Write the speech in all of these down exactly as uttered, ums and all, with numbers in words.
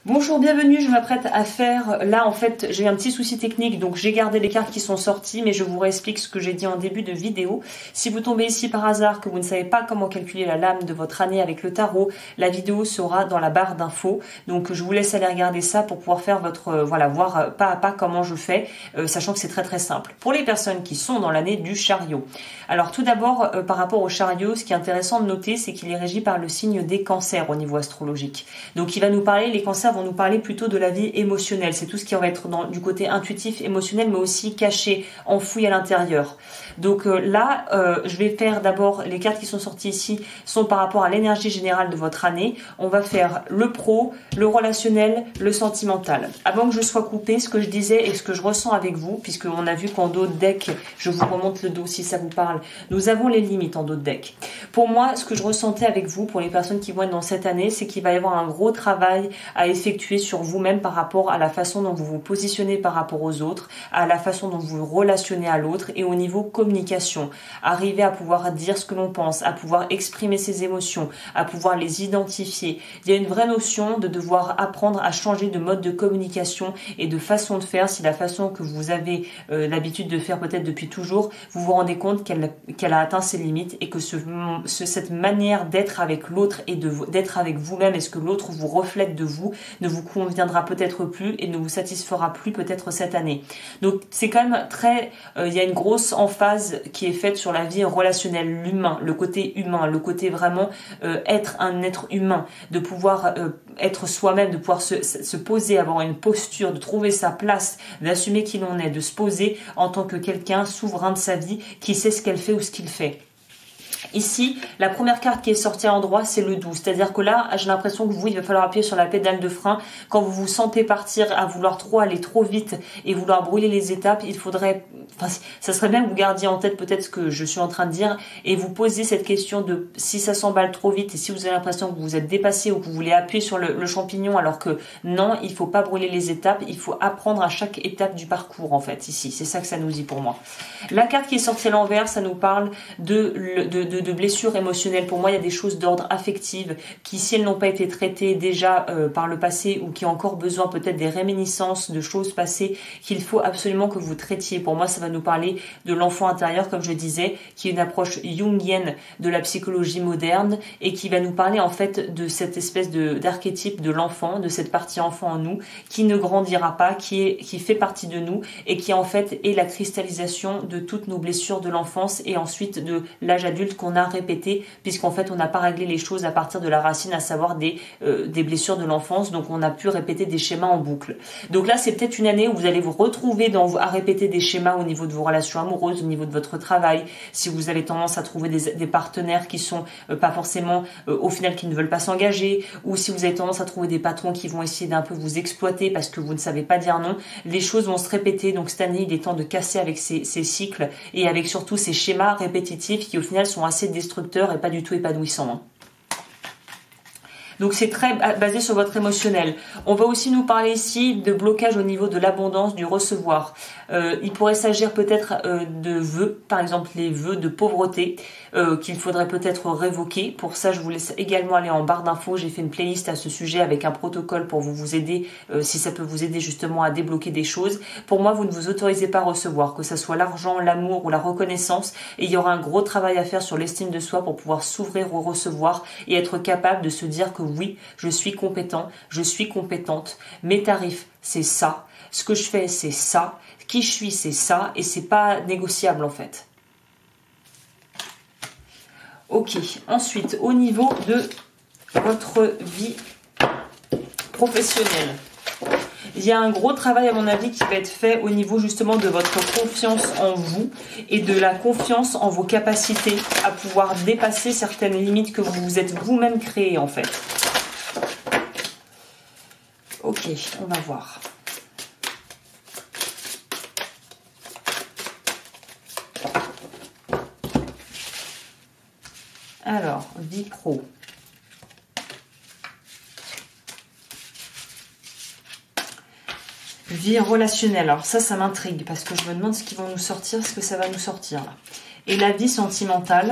Bonjour, bienvenue, je m'apprête à faire, là en fait j'ai eu un petit souci technique donc j'ai gardé les cartes qui sont sorties mais je vous réexplique ce que j'ai dit en début de vidéo. Si vous tombez ici par hasard, que vous ne savez pas comment calculer la lame de votre année avec le tarot, la vidéo sera dans la barre d'infos, donc je vous laisse aller regarder ça pour pouvoir faire votre, euh, voilà, voir euh, pas à pas comment je fais, euh, sachant que c'est très très simple. Pour les personnes qui sont dans l'année du chariot, alors tout d'abord euh, par rapport au chariot, ce qui est intéressant de noter c'est qu'il est régi par le signe des cancers au niveau astrologique, donc il va nous parler, les cancers vont nous parler plutôt de la vie émotionnelle. C'est tout ce qui va être dans, du côté intuitif, émotionnel, mais aussi caché, enfoui à l'intérieur. Donc euh, là, euh, je vais faire d'abord, les cartes qui sont sorties ici sont par rapport à l'énergie générale de votre année. On va faire le pro, le relationnel, le sentimental. Avant que je sois coupée, ce que je disais et ce que je ressens avec vous, puisque on a vu qu'en dos de deck, je vous remonte le dos si ça vous parle, nous avons les limites en dos de deck. Pour moi, ce que je ressentais avec vous, pour les personnes qui vont être dans cette année, c'est qu'il va y avoir un gros travail à effectuer sur vous-même par rapport à la façon dont vous vous positionnez par rapport aux autres, à la façon dont vous vous relationnez à l'autre et au niveau communication. Arriver à pouvoir dire ce que l'on pense, à pouvoir exprimer ses émotions, à pouvoir les identifier. Il y a une vraie notion de devoir apprendre à changer de mode de communication et de façon de faire si la façon que vous avez euh, l'habitude de faire peut-être depuis toujours, vous vous rendez compte qu'elle qu'elle a atteint ses limites et que ce, ce, cette manière d'être avec l'autre et de d'être avec vous-même et ce que l'autre vous reflète de vous ne vous conviendra peut-être plus et ne vous satisfera plus peut-être cette année. Donc c'est quand même très, euh, il y a une grosse emphase qui est faite sur la vie relationnelle, l'humain, le côté humain, le côté vraiment euh, être un être humain, de pouvoir euh, être soi-même, de pouvoir se, se poser, avoir une posture, de trouver sa place, d'assumer qui l'on est, de se poser en tant que quelqu'un souverain de sa vie, qui sait ce qu'elle fait ou ce qu'il fait. Ici, la première carte qui est sortie à l'endroit, c'est le douze. C'est-à-dire que là, j'ai l'impression que vous, il va falloir appuyer sur la pédale de frein. Quand vous vous sentez partir à vouloir trop aller trop vite et vouloir brûler les étapes, il faudrait, enfin, ça serait bien que vous gardiez en tête peut-être ce que je suis en train de dire et vous posiez cette question de si ça s'emballe trop vite et si vous avez l'impression que vous vous êtes dépassé ou que vous voulez appuyer sur le, le champignon alors que non, il faut pas brûler les étapes, il faut apprendre à chaque étape du parcours en fait, ici. C'est ça que ça nous dit pour moi. La carte qui est sortie à l'envers, ça nous parle de, de, de, de blessures émotionnelles. Pour moi, il y a des choses d'ordre affectif qui, si elles n'ont pas été traitées déjà euh, par le passé ou qui ont encore besoin peut-être des réminiscences de choses passées, qu'il faut absolument que vous traitiez. Pour moi, ça va nous parler de l'enfant intérieur, comme je disais, qui est une approche jungienne de la psychologie moderne et qui va nous parler en fait de cette espèce de d'archétype de l'enfant, de cette partie enfant en nous qui ne grandira pas, qui est qui fait partie de nous et qui en fait est la cristallisation de toutes nos blessures de l'enfance et ensuite de l'âge adulte qu'on a répété, puisqu'en fait on n'a pas réglé les choses à partir de la racine, à savoir des, euh, des blessures de l'enfance, donc on a pu répéter des schémas en boucle. Donc là c'est peut-être une année où vous allez vous retrouver dans, à répéter des schémas au niveau de vos relations amoureuses, au niveau de votre travail, si vous avez tendance à trouver des, des partenaires qui sont euh, pas forcément euh, au final qui ne veulent pas s'engager, ou si vous avez tendance à trouver des patrons qui vont essayer d'un peu vous exploiter parce que vous ne savez pas dire non, les choses vont se répéter. Donc cette année il est temps de casser avec ces, ces cycles et avec surtout ces schémas répétitifs qui au final sont assez destructeur et pas du tout épanouissant. Hein. Donc c'est très basé sur votre émotionnel. On va aussi nous parler ici de blocage au niveau de l'abondance, du recevoir. Euh, il pourrait s'agir peut-être euh, de vœux, par exemple les vœux de pauvreté euh, qu'il faudrait peut-être révoquer. Pour ça, je vous laisse également aller en barre d'infos. J'ai fait une playlist à ce sujet avec un protocole pour vous, vous aider, euh, si ça peut vous aider justement à débloquer des choses. Pour moi, vous ne vous autorisez pas à recevoir, que ce soit l'argent, l'amour ou la reconnaissance. Et il y aura un gros travail à faire sur l'estime de soi pour pouvoir s'ouvrir au recevoir et être capable de se dire que oui, je suis compétent, je suis compétente, mes tarifs, c'est ça, ce que je fais, c'est ça, qui je suis, c'est ça, et c'est pas négociable en fait. Ok, ensuite, au niveau de votre vie professionnelle, il y a un gros travail à mon avis qui va être fait au niveau justement de votre confiance en vous et de la confiance en vos capacités à pouvoir dépasser certaines limites que vous vous êtes vous-même créées en fait. Ok, on va voir. Alors, vie pro. Vie relationnelle. Alors ça, ça m'intrigue parce que je me demande ce qu'ils vont nous sortir, ce que ça va nous sortir là. Et la vie sentimentale.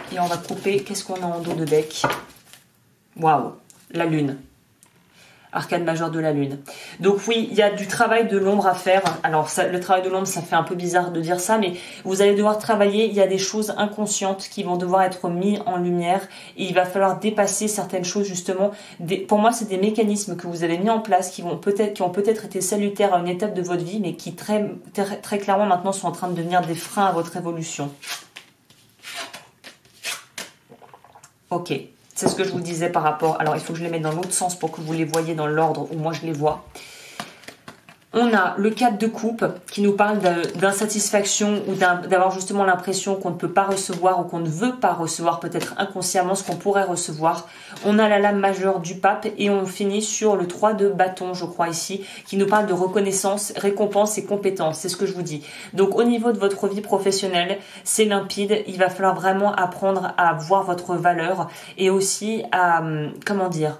Et on va couper. Qu'est-ce qu'on a en dos de deck? Waouh, la lune. Arcane majeure de la lune. Donc oui, il y a du travail de l'ombre à faire. Alors ça, le travail de l'ombre, ça fait un peu bizarre de dire ça, mais vous allez devoir travailler. Il y a des choses inconscientes qui vont devoir être mises en lumière et il va falloir dépasser certaines choses justement. Des, pour moi, c'est des mécanismes que vous avez mis en place qui vont peut-être, qui ont peut-être été salutaires à une étape de votre vie, mais qui très, très, très clairement maintenant sont en train de devenir des freins à votre évolution. Ok. C'est ce que je vous disais par rapport... Alors, il faut que je les mette dans l'autre sens pour que vous les voyez dans l'ordre où moi je les vois. On a le quatre de coupe qui nous parle d'insatisfaction ou d'avoir justement l'impression qu'on ne peut pas recevoir ou qu'on ne veut pas recevoir peut-être inconsciemment ce qu'on pourrait recevoir. On a la lame majeure du pape et on finit sur le trois de bâton, je crois ici, qui nous parle de reconnaissance, récompense et compétence. C'est ce que je vous dis. Donc au niveau de votre vie professionnelle, c'est limpide. Il va falloir vraiment apprendre à voir votre valeur et aussi à, comment dire,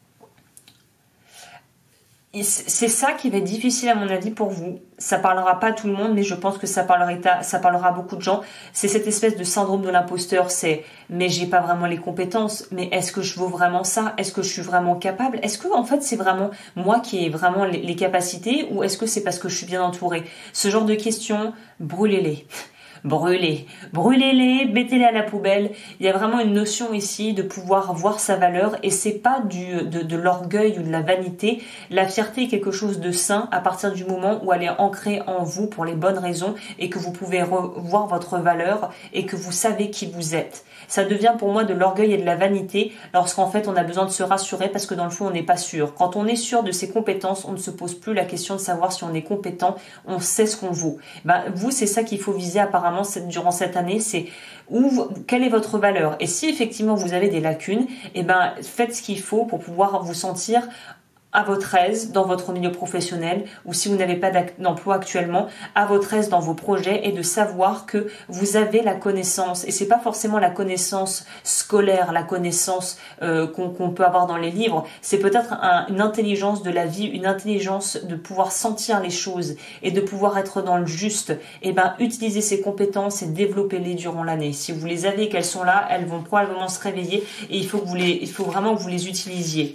c'est ça qui va être difficile à mon avis pour vous. Ça parlera pas à tout le monde, mais je pense que ça parlera, ça parlera à beaucoup de gens. C'est cette espèce de syndrome de l'imposteur. C'est mais j'ai pas vraiment les compétences. Mais est-ce que je vaux vraiment ça? Est-ce que je suis vraiment capable? Est-ce que en fait c'est vraiment moi qui ai vraiment les, les capacités ou est-ce que c'est parce que je suis bien entourée? Ce genre de questions, brûlez-les. Brûlez, brûlez-les, mettez-les à la poubelle. Il y a vraiment une notion ici de pouvoir voir sa valeur et c'est pas du, de, de l'orgueil ou de la vanité. La fierté est quelque chose de sain à partir du moment où elle est ancrée en vous pour les bonnes raisons et que vous pouvez revoir votre valeur et que vous savez qui vous êtes. Ça devient pour moi de l'orgueil et de la vanité lorsqu'en fait on a besoin de se rassurer parce que dans le fond on n'est pas sûr. Quand on est sûr de ses compétences, on ne se pose plus la question de savoir si on est compétent, on sait ce qu'on vaut. Ben, vous, c'est ça qu'il faut viser apparemment durant cette année, c'est où, quelle est votre valeur. Et si effectivement vous avez des lacunes, eh ben, faites ce qu'il faut pour pouvoir vous sentir à votre aise dans votre milieu professionnel ou si vous n'avez pas d'emploi actuellement, à votre aise dans vos projets et de savoir que vous avez la connaissance. Et c'est pas forcément la connaissance scolaire, la connaissance euh, qu'on qu'on peut avoir dans les livres. C'est peut-être un, une intelligence de la vie, une intelligence de pouvoir sentir les choses et de pouvoir être dans le juste. Et ben, utilisez ces compétences et développez-les durant l'année. Si vous les avez et qu'elles sont là, elles vont probablement se réveiller et il faut que vous les, il faut vraiment que vous les utilisiez.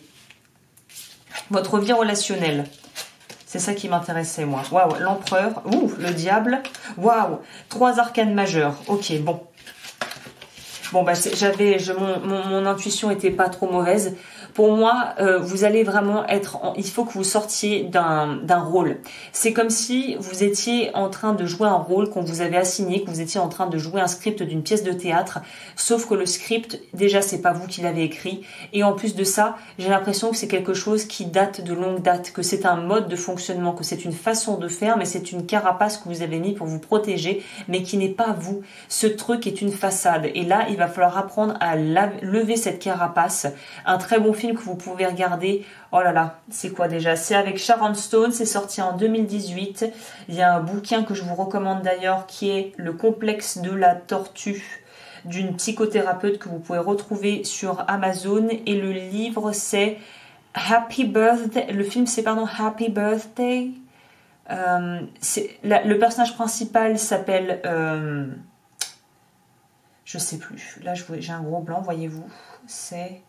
Votre vie relationnelle. C'est ça qui m'intéressait, moi. Waouh, l'empereur. Ouh, le diable. Waouh, trois arcanes majeurs. Ok, bon. Bon, bah, j'avais, je, mon, mon, mon intuition était pas trop mauvaise. Pour moi, euh, vous allez vraiment être... En, il faut que vous sortiez d'un d'un rôle. C'est comme si vous étiez en train de jouer un rôle qu'on vous avait assigné, que vous étiez en train de jouer un script d'une pièce de théâtre. Sauf que le script, déjà, c'est pas vous qui l'avez écrit. Et en plus de ça, j'ai l'impression que c'est quelque chose qui date de longue date, que c'est un mode de fonctionnement, que c'est une façon de faire, mais c'est une carapace que vous avez mis pour vous protéger, mais qui n'est pas vous. Ce truc est une façade. Et là, il va falloir apprendre à la, lever cette carapace. Un très bon film que vous pouvez regarder. Oh là là, c'est quoi déjà? C'est avec Sharon Stone, c'est sorti en deux mille dix-huit. Il y a un bouquin que je vous recommande d'ailleurs qui est Le complexe de la tortue d'une psychothérapeute que vous pouvez retrouver sur Amazon. Et le livre c'est Happy Birthday. Le film c'est pardon Happy Birthday. Euh, la, le personnage principal s'appelle... Euh, je sais plus. Là j'ai un gros blanc, voyez-vous. C'est...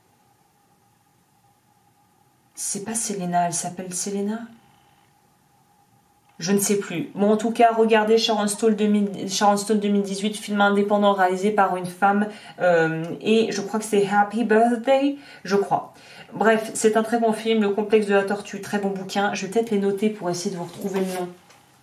C'est pas Selena, elle s'appelle Selena? Je ne sais plus. Bon, en tout cas, regardez Sharon Stone, deux mille, Sharon Stone deux mille dix-huit, film indépendant réalisé par une femme. Euh, et je crois que c'est Happy Birthday, je crois. Bref, c'est un très bon film, Le complexe de la tortue, très bon bouquin. Je vais peut-être les noter pour essayer de vous retrouver le nom.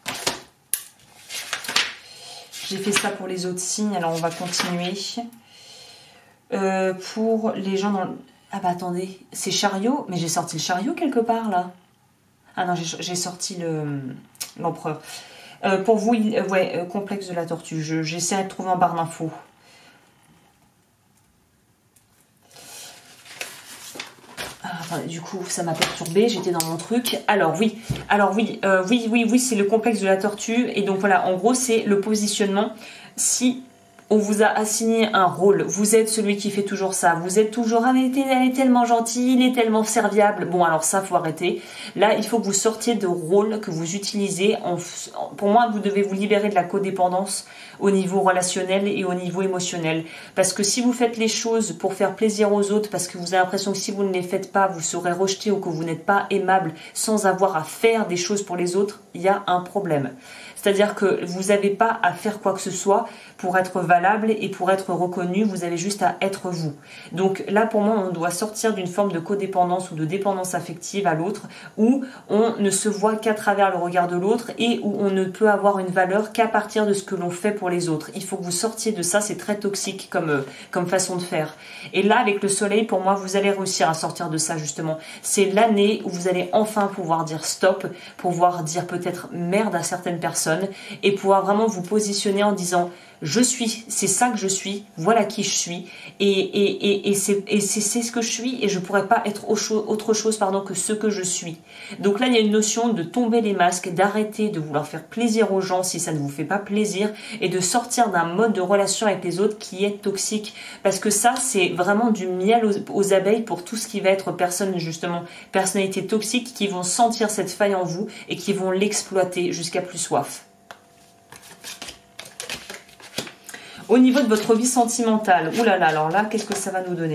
J'ai fait ça pour les autres signes, alors on va continuer. Euh, pour les gens dans le... Ah bah attendez, c'est chariot? Mais j'ai sorti le chariot quelque part là. Ah non, j'ai sorti le l'empereur. Euh, pour vous, il, ouais, euh, complexe de la tortue. J'essaie de trouver en barre d'infos. Ah, attendez, du coup, ça m'a perturbée. J'étais dans mon truc. Alors oui, alors oui, euh, oui, oui, oui, c'est le complexe de la tortue. Et donc voilà, en gros, c'est le positionnement. Si on vous a assigné un rôle, vous êtes celui qui fait toujours ça, vous êtes toujours ah mais elle est tellement gentille, il est tellement serviable, bon alors ça faut arrêter. Là il faut que vous sortiez de rôle que vous utilisez, en, pour moi vous devez vous libérer de la codépendance au niveau relationnel et au niveau émotionnel, parce que si vous faites les choses pour faire plaisir aux autres, parce que vous avez l'impression que si vous ne les faites pas vous serez rejeté ou que vous n'êtes pas aimable sans avoir à faire des choses pour les autres, il y a un problème. C'est-à-dire que vous n'avez pas à faire quoi que ce soit pour être valable et pour être reconnu, vous avez juste à être vous. Donc là, pour moi, on doit sortir d'une forme de codépendance ou de dépendance affective à l'autre, où on ne se voit qu'à travers le regard de l'autre et où on ne peut avoir une valeur qu'à partir de ce que l'on fait pour les autres. Il faut que vous sortiez de ça, c'est très toxique comme, euh, comme façon de faire. Et là, avec le soleil, pour moi, vous allez réussir à sortir de ça, justement. C'est l'année où vous allez enfin pouvoir dire stop, pouvoir dire peut-être merde à certaines personnes, et pouvoir vraiment vous positionner en disant je suis, c'est ça que je suis, voilà qui je suis, et, et, et, et c'est et c'est ce que je suis, et je pourrais pas être autre chose pardon, que ce que je suis. Donc là il y a une notion de tomber les masques, d'arrêter de vouloir faire plaisir aux gens si ça ne vous fait pas plaisir, et de sortir d'un mode de relation avec les autres qui est toxique, parce que ça c'est vraiment du miel aux, aux abeilles pour tout ce qui va être personne justement, personnalité toxique, qui vont sentir cette faille en vous et qui vont l'exploiter jusqu'à plus soif. Au niveau de votre vie sentimentale, oulala, là là, alors là, qu'est-ce que ça va nous donner?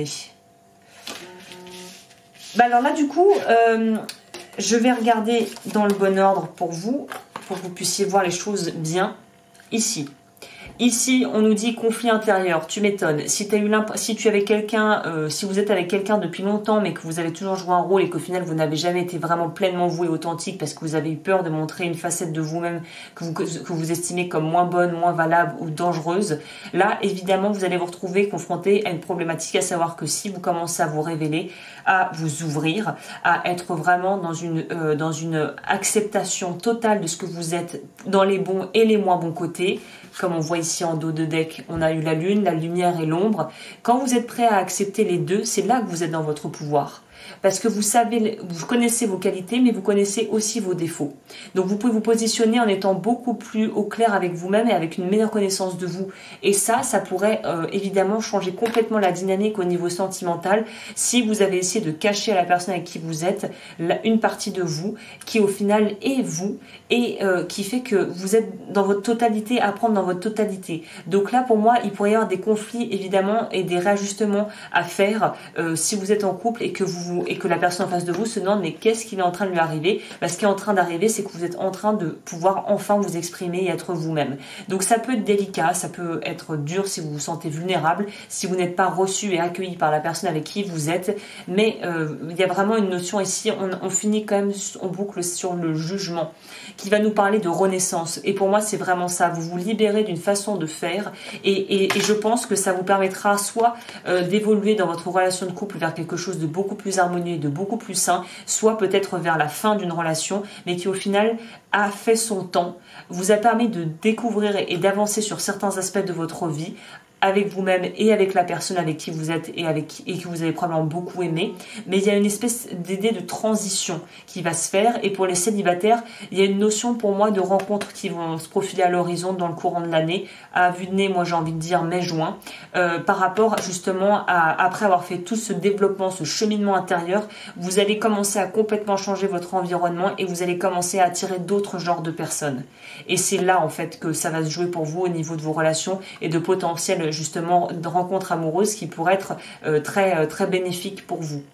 Bah alors là, du coup, euh, je vais regarder dans le bon ordre pour vous, pour que vous puissiez voir les choses bien. Ici. Ici, on nous dit conflit intérieur. Tu m'étonnes. Si, t'as eu si tu avais quelqu'un, euh, si vous êtes avec quelqu'un depuis longtemps, mais que vous avez toujours joué un rôle et qu'au final vous n'avez jamais été vraiment pleinement vous et authentique parce que vous avez eu peur de montrer une facette de vous-même que vous, que vous estimez comme moins bonne, moins valable ou dangereuse, là, évidemment, vous allez vous retrouver confronté à une problématique, à savoir que si vous commencez à vous révéler, à vous ouvrir, à être vraiment dans une, euh, dans une acceptation totale de ce que vous êtes dans les bons et les moins bons côtés. Comme on voit ici en dos de deck, on a eu la lune, la lumière et l'ombre. Quand vous êtes prêt à accepter les deux, c'est là que vous êtes dans votre pouvoir. Parce que vous savez, vous connaissez vos qualités, mais vous connaissez aussi vos défauts. Donc vous pouvez vous positionner en étant beaucoup plus au clair avec vous-même et avec une meilleure connaissance de vous. Et ça, ça pourrait euh, évidemment changer complètement la dynamique au niveau sentimental si vous avez essayé de cacher à la personne avec qui vous êtes la, une partie de vous qui au final est vous et euh, qui fait que vous êtes dans votre totalité, à prendre dans votre totalité. Donc là, pour moi, il pourrait y avoir des conflits évidemment et des réajustements à faire euh, si vous êtes en couple et que vous et que la personne en face de vous se demande mais qu'est-ce qui est en train de lui arriver. Bah, ce qui est en train d'arriver, c'est que vous êtes en train de pouvoir enfin vous exprimer et être vous-même. Donc ça peut être délicat, ça peut être dur si vous vous sentez vulnérable, si vous n'êtes pas reçu et accueilli par la personne avec qui vous êtes, mais euh, il y a vraiment une notion ici, on, on finit quand même, on boucle sur le jugement qui va nous parler de renaissance, et pour moi c'est vraiment ça, vous vous libérez d'une façon de faire et, et, et je pense que ça vous permettra soit euh, d'évoluer dans votre relation de couple vers quelque chose de beaucoup plus harmonieux et de beaucoup plus sain, soit peut-être vers la fin d'une relation, mais qui au final a fait son temps, vous a permis de découvrir et d'avancer sur certains aspects de votre vie, avec vous-même et avec la personne avec qui vous êtes et, avec, et que vous avez probablement beaucoup aimé. Mais il y a une espèce d'idée de transition qui va se faire. Et pour les célibataires, il y a une notion pour moi de rencontres qui vont se profiler à l'horizon dans le courant de l'année. À vue de nez, moi j'ai envie de dire mai-juin. Euh, par rapport justement à, après avoir fait tout ce développement, ce cheminement intérieur, vous allez commencer à complètement changer votre environnement et vous allez commencer à attirer d'autres genres de personnes. Et c'est là en fait que ça va se jouer pour vous au niveau de vos relations et de potentiels justement de rencontres amoureuses qui pourraient être euh, très, euh, très bénéfiques pour vous.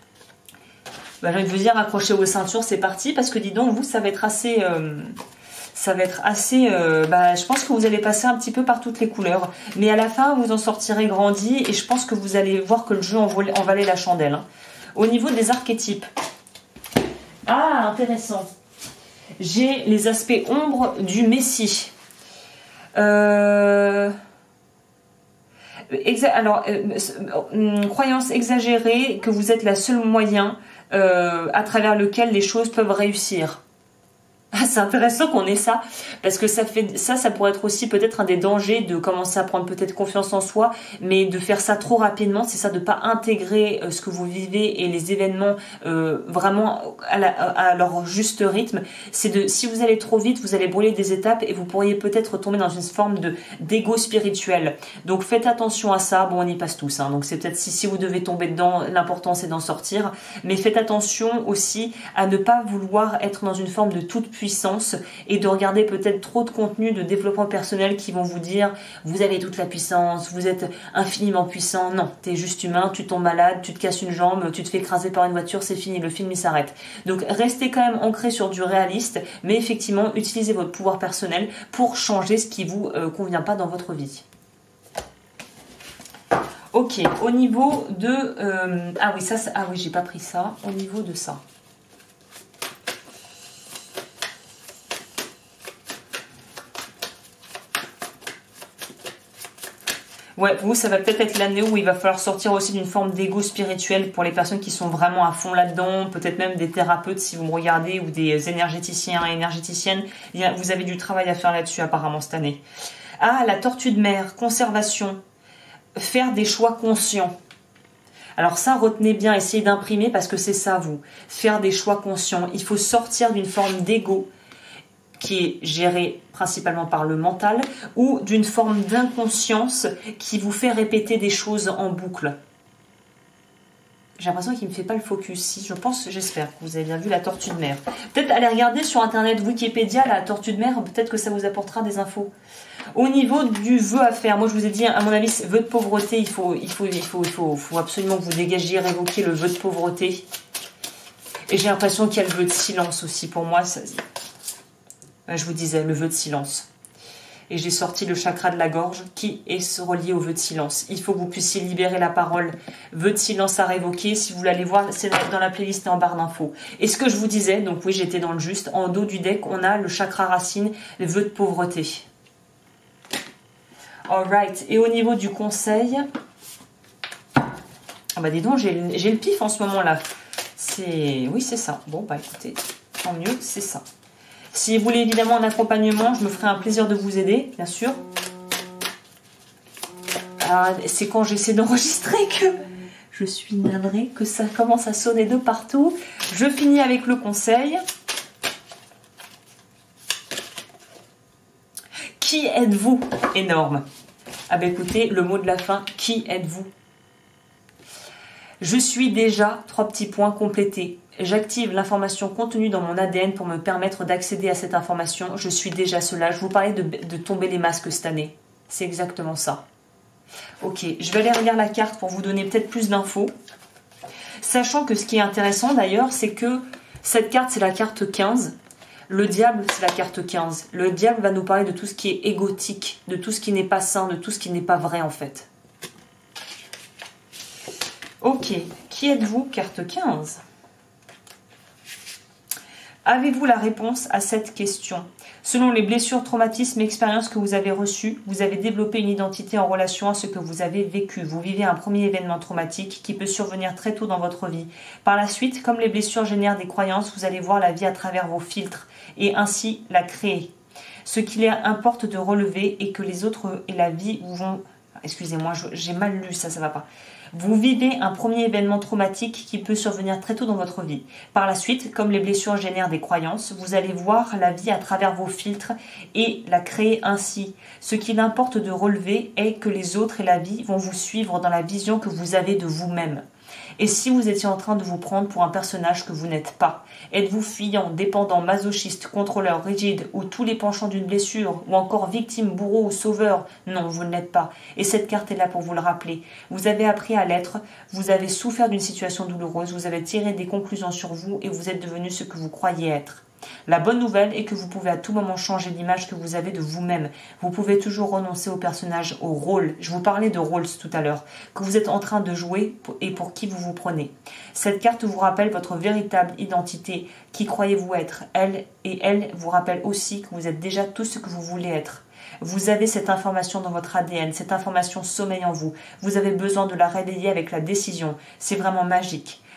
Bah, j'ai envie de vous dire, accrochez vos ceintures, c'est parti, parce que dis donc, vous, ça va être assez... Euh, ça va être assez... Euh, bah, je pense que vous allez passer un petit peu par toutes les couleurs, mais à la fin, vous en sortirez grandi, et je pense que vous allez voir que le jeu en, en valait la chandelle. Hein. Au niveau des archétypes, ah, intéressant, j'ai les aspects ombres du Messie. Euh... Exa alors, euh, euh, croyance exagérée que vous êtes la seule moyen euh, à travers lequel les choses peuvent réussir. Ah, c'est intéressant qu'on ait ça, parce que ça fait ça, ça pourrait être aussi peut-être un des dangers de commencer à prendre peut-être confiance en soi, mais de faire ça trop rapidement, c'est ça, de pas intégrer euh, ce que vous vivez et les événements euh, vraiment à, la, à leur juste rythme. C'est de, si vous allez trop vite, vous allez brûler des étapes et vous pourriez peut-être tomber dans une forme de d'ego spirituel. Donc faites attention à ça. Bon, on y passe tous, hein, donc c'est peut-être si si vous devez tomber dedans, l'important c'est d'en sortir, mais faites attention aussi à ne pas vouloir être dans une forme de toute puissance puissance et de regarder peut-être trop de contenu de développement personnel qui vont vous dire vous avez toute la puissance, vous êtes infiniment puissant. Non, t'es juste humain, tu tombes malade, tu te casses une jambe, tu te fais écraser par une voiture, c'est fini, le film il s'arrête. Donc restez quand même ancré sur du réaliste, mais effectivement utilisez votre pouvoir personnel pour changer ce qui vous euh, convient pas dans votre vie. Ok, au niveau de euh, ah oui ça, ça ah oui j'ai pas pris ça, au niveau de ça. Ouais, vous, ça va peut-être être l'année où il va falloir sortir aussi d'une forme d'ego spirituel pour les personnes qui sont vraiment à fond là-dedans, peut-être même des thérapeutes si vous me regardez, ou des énergéticiens et énergéticiennes. Vous avez du travail à faire là-dessus apparemment cette année. Ah, la tortue de mer, conservation, faire des choix conscients. Alors ça, retenez bien, essayez d'imprimer parce que c'est ça, vous. Faire des choix conscients. Il faut sortir d'une forme d'ego qui est géré principalement par le mental, ou d'une forme d'inconscience qui vous fait répéter des choses en boucle. J'ai l'impression qu'il ne me fait pas le focus. Si, je pense, j'espère que vous avez bien vu la tortue de mer. Peut-être aller regarder sur internet Wikipédia la tortue de mer, peut-être que ça vous apportera des infos. Au niveau du vœu à faire, moi je vous ai dit, à mon avis, vœu de pauvreté, il faut, il faut, il faut, il faut, il faut absolument que vous dégagiez, révoquiez le vœu de pauvreté. Et j'ai l'impression qu'il y a le vœu de silence aussi. Pour moi, ça, je vous disais, le vœu de silence. Et j'ai sorti le chakra de la gorge qui est relié au vœu de silence. Il faut que vous puissiez libérer la parole. Vœu de silence à révoquer. Si vous voulez aller voir, c'est dans la playlist et en barre d'infos. Et ce que je vous disais, donc oui, j'étais dans le juste. En dos du deck, on a le chakra racine, le vœu de pauvreté. Alright. Et au niveau du conseil, ah bah dis donc, j'ai le pif en ce moment là. C'est, oui, c'est ça. Bon bah écoutez, tant mieux, c'est ça. Si vous voulez évidemment un accompagnement, je me ferai un plaisir de vous aider, bien sûr. C'est quand j'essaie d'enregistrer que je suis navrée, que ça commence à sonner de partout. Je finis avec le conseil. Qui êtes-vous? Énorme. Ah ben écoutez, le mot de la fin, qui êtes-vous? Je suis déjà, trois petits points complétés. J'active l'information contenue dans mon A D N pour me permettre d'accéder à cette information. Je suis déjà cela. Je vous parlais de, de tomber les masques cette année. C'est exactement ça. Ok, je vais aller regarder la carte pour vous donner peut-être plus d'infos. Sachant que ce qui est intéressant d'ailleurs, c'est que cette carte, c'est la carte quinze. Le diable, c'est la carte quinze. Le diable va nous parler de tout ce qui est égotique, de tout ce qui n'est pas sain, de tout ce qui n'est pas vrai en fait. Ok, qui êtes-vous, carte quinze? Avez-vous la réponse à cette question? Selon les blessures, traumatismes et expériences que vous avez reçues, vous avez développé une identité en relation à ce que vous avez vécu. Vous vivez un premier événement traumatique qui peut survenir très tôt dans votre vie. Par la suite, comme les blessures génèrent des croyances, vous allez voir la vie à travers vos filtres et ainsi la créer. Ce qu'il importe de relever est que les autres et la vie vont... Excusez-moi, j'ai mal lu ça, ça va pas. Vous vivez un premier événement traumatique qui peut survenir très tôt dans votre vie. Par la suite, comme les blessures génèrent des croyances, vous allez voir la vie à travers vos filtres et la créer ainsi. Ce qu'il importe de relever est que les autres et la vie vont vous suivre dans la vision que vous avez de vous-même. Et si vous étiez en train de vous prendre pour un personnage que vous n'êtes pas? Êtes-vous fuyant, dépendant, masochiste, contrôleur, rigide, ou tous les penchants d'une blessure, ou encore victime, bourreau ou sauveur? Non, vous ne l'êtes pas. Et cette carte est là pour vous le rappeler. Vous avez appris à l'être, vous avez souffert d'une situation douloureuse, vous avez tiré des conclusions sur vous et vous êtes devenu ce que vous croyez être. La bonne nouvelle est que vous pouvez à tout moment changer l'image que vous avez de vous-même. Vous pouvez toujours renoncer au personnage, au rôle. Je vous parlais de rôles tout à l'heure, que vous êtes en train de jouer et pour qui vous vous prenez. Cette carte vous rappelle votre véritable identité, qui croyez-vous être. Elle et elle vous rappelle aussi que vous êtes déjà tout ce que vous voulez être. Vous avez cette information dans votre A D N, cette information sommeille en vous. Vous avez besoin de la réveiller avec la décision. C'est vraiment magique.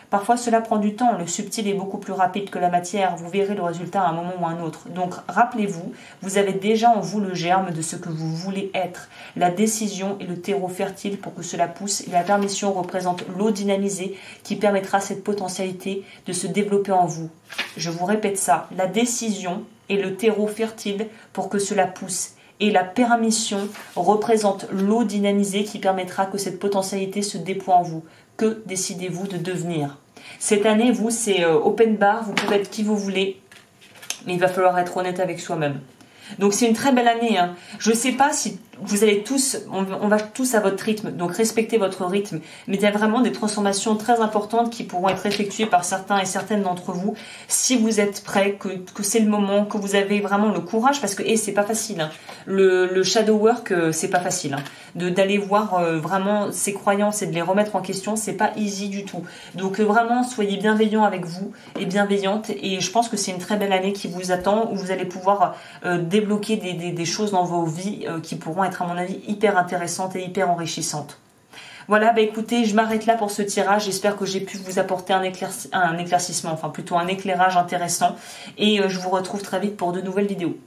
Parfois cela prend du temps, le subtil est beaucoup plus rapide que la matière, vous verrez le résultat à un moment ou à un autre. Donc rappelez-vous, vous avez déjà en vous le germe de ce que vous voulez être. La décision est le terreau fertile pour que cela pousse et la permission représente l'eau dynamisée qui permettra à cette potentialité de se développer en vous. Je vous répète ça, la décision est le terreau fertile pour que cela pousse. Et la permission représente l'eau dynamisée qui permettra que cette potentialité se déploie en vous. Que décidez-vous de devenir? Cette année, vous, c'est euh, open bar, vous pouvez être qui vous voulez, mais il va falloir être honnête avec soi-même. Donc c'est une très belle année. Hein. Je ne sais pas si vous allez tous, on, on va tous à votre rythme, donc respectez votre rythme. Mais il y a vraiment des transformations très importantes qui pourront être effectuées par certains et certaines d'entre vous si vous êtes prêts, que, que c'est le moment, que vous avez vraiment le courage, parce que et c'est pas facile. Hein. Le, le shadow work, euh, c'est pas facile. Hein. De d'aller voir euh, vraiment ses croyances et de les remettre en question, c'est pas easy du tout. Donc euh, vraiment, soyez bienveillants avec vous et bienveillantes. Et je pense que c'est une très belle année qui vous attend où vous allez pouvoir euh, débloquer des, des, des choses dans vos vies euh, qui pourront être à mon avis hyper intéressantes et hyper enrichissantes. Voilà, bah écoutez, je m'arrête là pour ce tirage. J'espère que j'ai pu vous apporter un, éclairci un éclaircissement, enfin plutôt un éclairage intéressant. Et euh, je vous retrouve très vite pour de nouvelles vidéos.